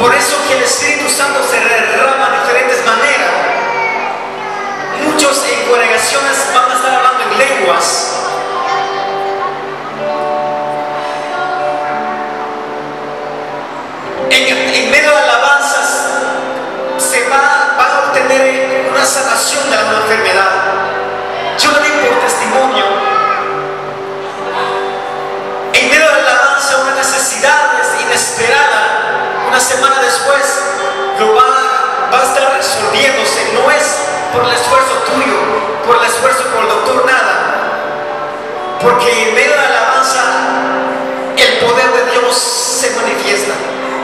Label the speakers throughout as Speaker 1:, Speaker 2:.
Speaker 1: Por eso que el Espíritu Santo se derrama de diferentes maneras. Muchos en congregaciones van a estar hablando en lenguas. En medio de alabanzas van a obtener una sanación de alguna enfermedad. Yo lo digo por testimonio. En medio de la alabanza, una necesidad inesperada, una semana después va a estar resolviéndose. No es por el esfuerzo tuyo, por el esfuerzo por el doctor, nada. Porque en medio de la alabanza el poder de Dios se manifiesta.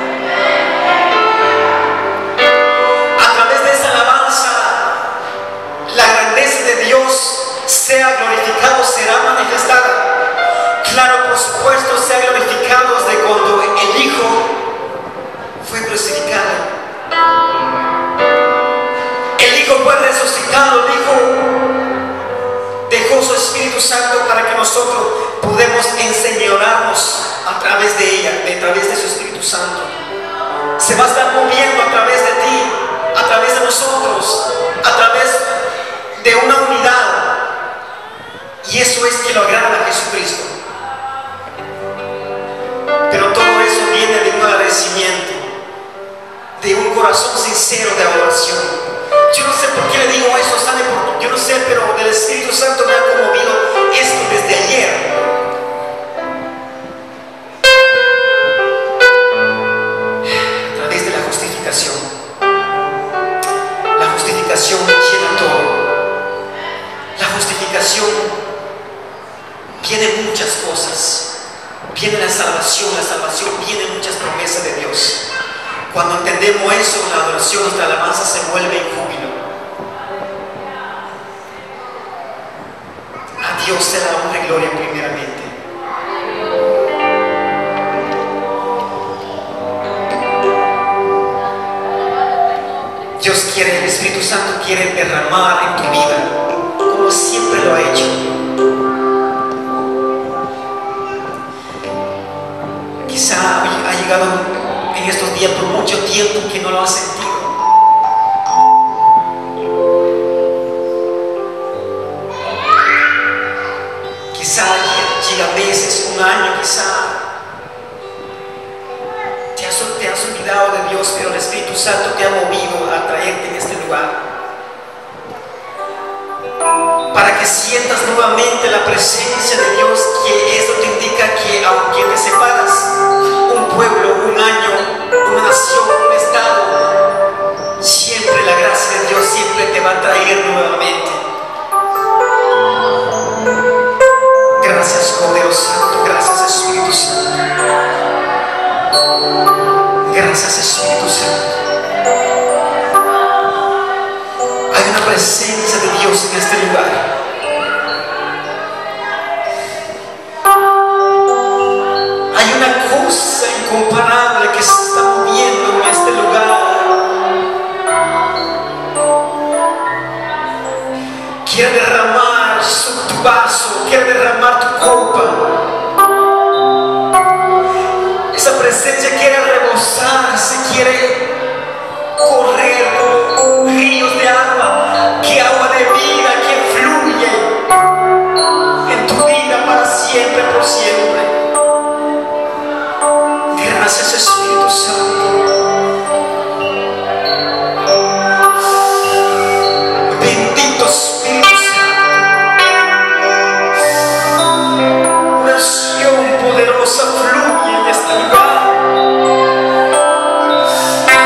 Speaker 1: A través de esa alabanza la grandeza de Dios sea glorificado, será manifestada. Claro, por supuesto, sea glorificado desde cuando el Hijo fue crucificado. El Hijo fue resucitado, el Hijo dejó su Espíritu Santo para que nosotros podamos enseñorearnos a través de ella, a través de su Espíritu Santo. Se va a estar moviendo a través de ti, a través de nosotros, a través de una unidad. Y eso es que lo agrada a Jesucristo. Pero todo eso viene de un agradecimiento, de un corazón sincero de adoración. Yo no sé por qué le digo eso, ¿sabe? Yo no sé, pero el Espíritu Santo me ha conmovido esto desde ayer. A través de la justificación. La justificación llena todo. La justificación viene muchas cosas. Viene la salvación viene muchas promesas de Dios. Cuando entendemos eso, la adoración, nuestra alabanza se vuelve en júbilo. A Dios sea la honra y gloria primeramente. Dios quiere, el Espíritu Santo quiere derramar en tu vida, como siempre lo ha hecho. Quizá ha llegado en estos días por mucho tiempo que no lo has sentido. Quizá llega meses, un año, quizá te has olvidado de Dios, pero el Espíritu Santo te ha movido a traerte en este lugar para que sientas nuevamente la presencia de Dios, que eso te indica que aunque te separas, un pueblo, un año, una nación, un estado, siempre la gracia de Dios siempre te va a traer nuevamente. Gracias, Cordero Santo, gracias, Espíritu Santo. Gracias, Espíritu Santo. Hay una presencia de Dios en este lugar. Hay una cosa incomparable que se está moviendo en este lugar. Quiere derramar tu vaso, quiere derramar tu copa. Esa presencia quiere rebosarse, quiere correr como ríos de agua, que agua de vida que fluye en tu vida para siempre, por siempre. Gracias, Espíritu Santo. Bendito Espíritu Santo. Una unción poderosa fluye en este lugar.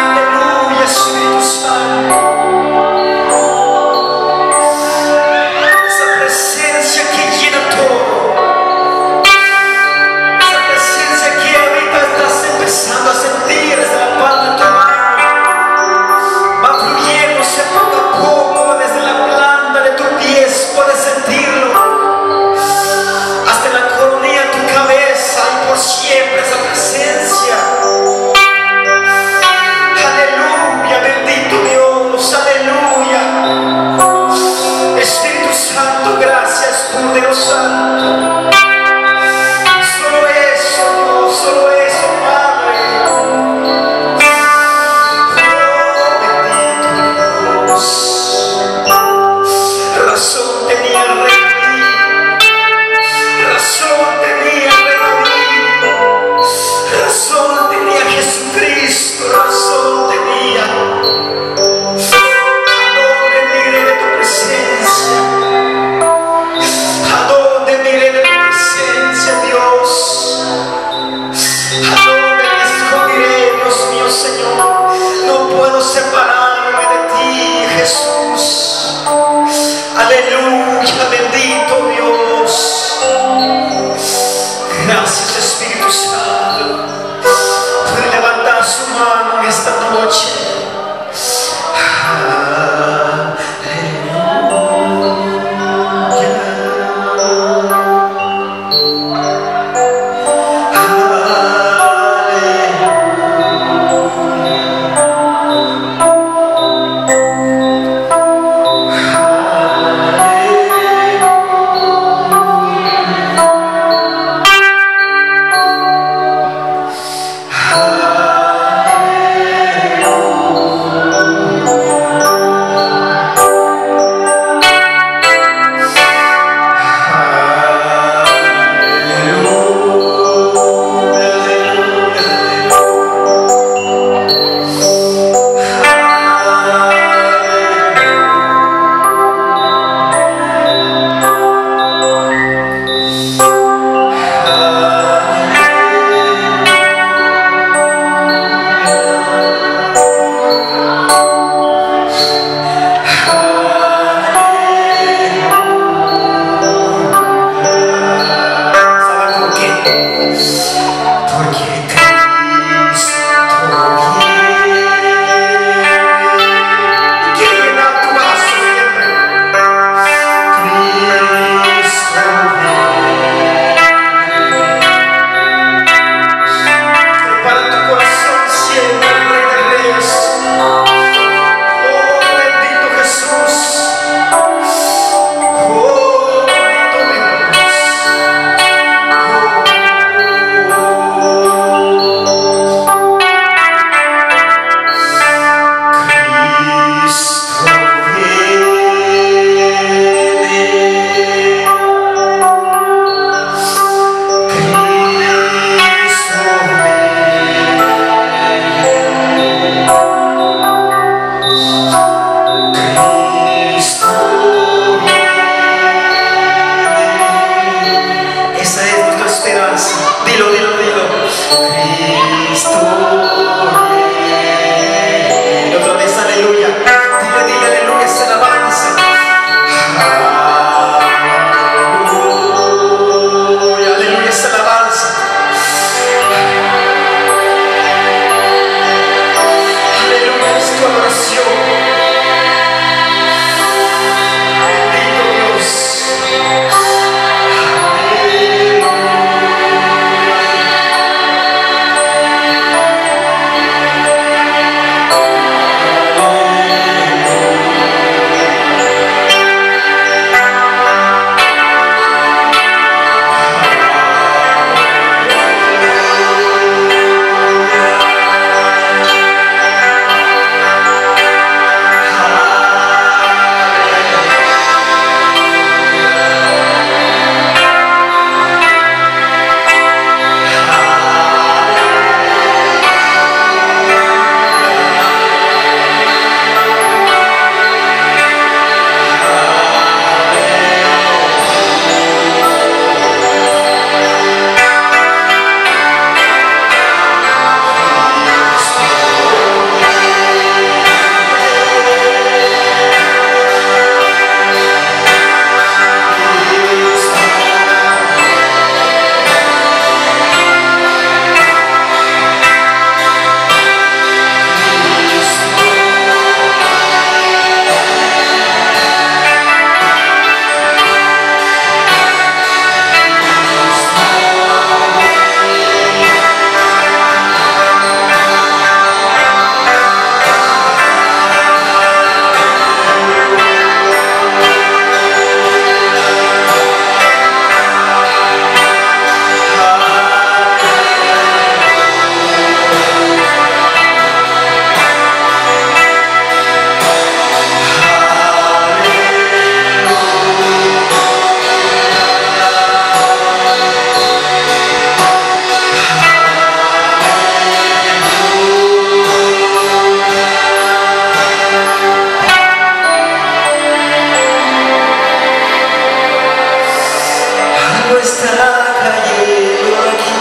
Speaker 1: Algo está cayendo aquí.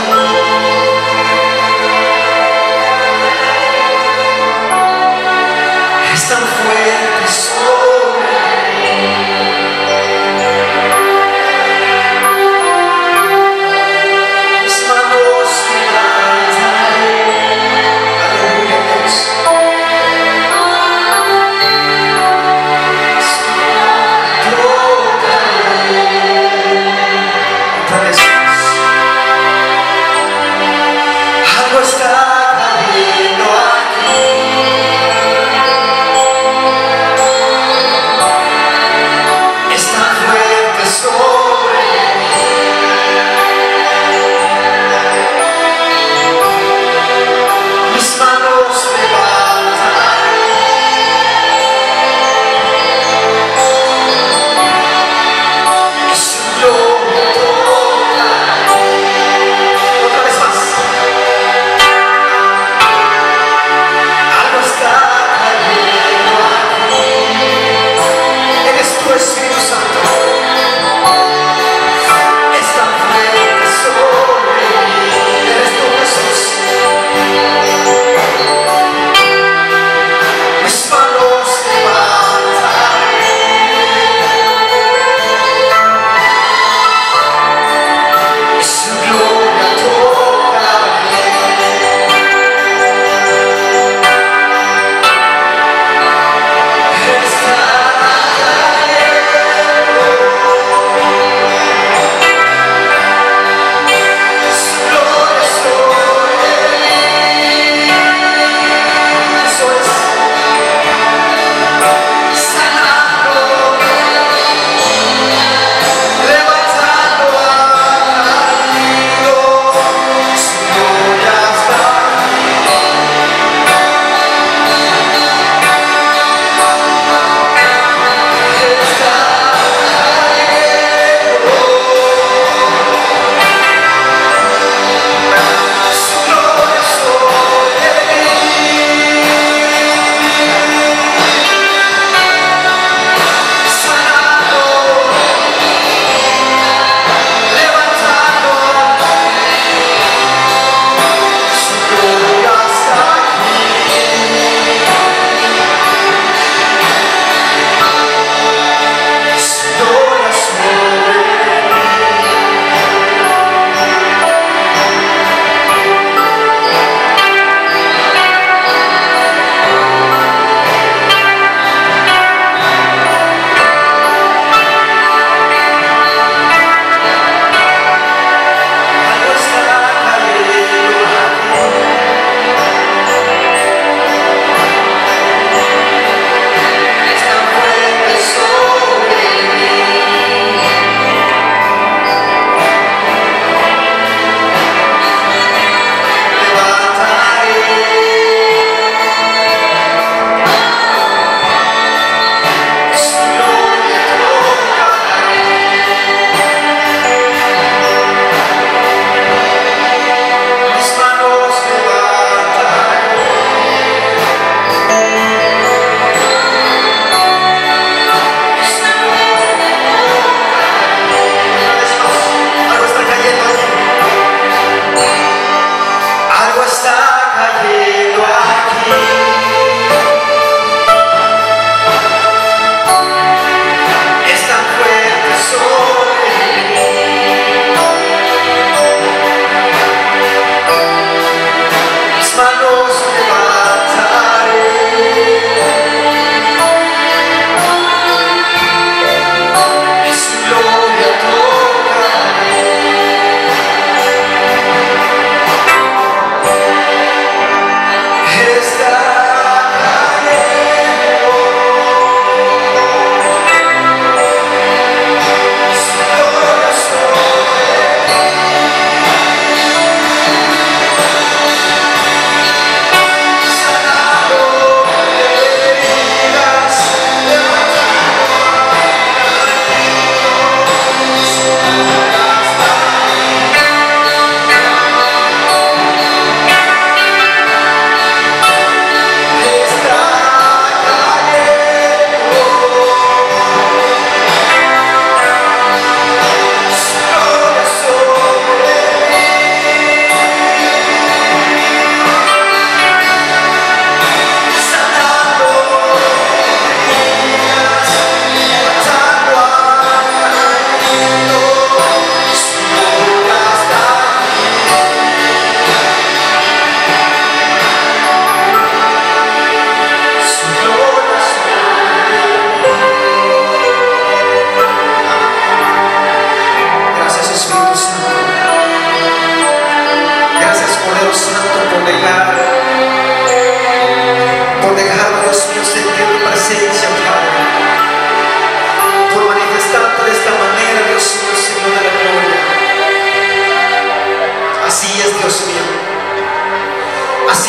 Speaker 1: Es tan fuerte sobre mis manos levantaré. Aleluya, Dios. Tocaré. Otra vez.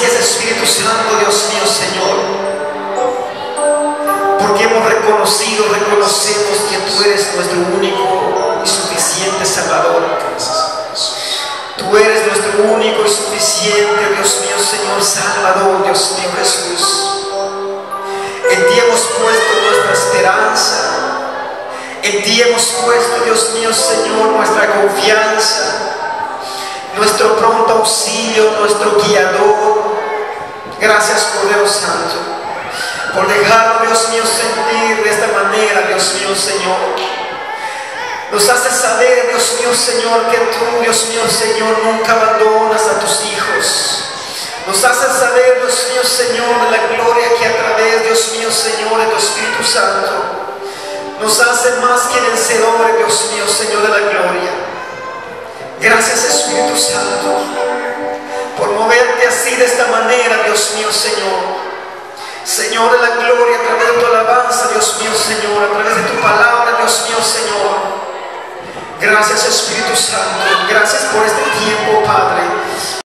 Speaker 1: Así es, Espíritu Santo, Dios mío, Señor. Porque hemos reconocemos que tú eres nuestro único y suficiente Salvador. Tú eres nuestro único y suficiente, Dios mío, Señor, Salvador, Dios mío, Jesús. En ti hemos puesto nuestra esperanza. En ti hemos puesto, Dios mío, Señor, nuestra confianza, nuestro pronto auxilio, nuestro guiador. Gracias, Cordero Santo, por dejarnos, Dios mío, sentir de esta manera, Dios mío, Señor. Nos hace saber, Dios mío, Señor, que tú, Dios mío, Señor, nunca abandonas a tus hijos. Nos hace saber, Dios mío, Señor, de la gloria que a través, Dios mío, Señor, de tu Espíritu Santo nos hace más que vencedores, Dios mío, Señor, de la gloria. Gracias, Espíritu Santo, por moverte así, de esta manera, Dios mío, Señor. Señor de la gloria, a través de tu alabanza, Dios mío, Señor, a través de tu palabra, Dios mío, Señor. Gracias, Espíritu Santo. Gracias por este tiempo, Padre.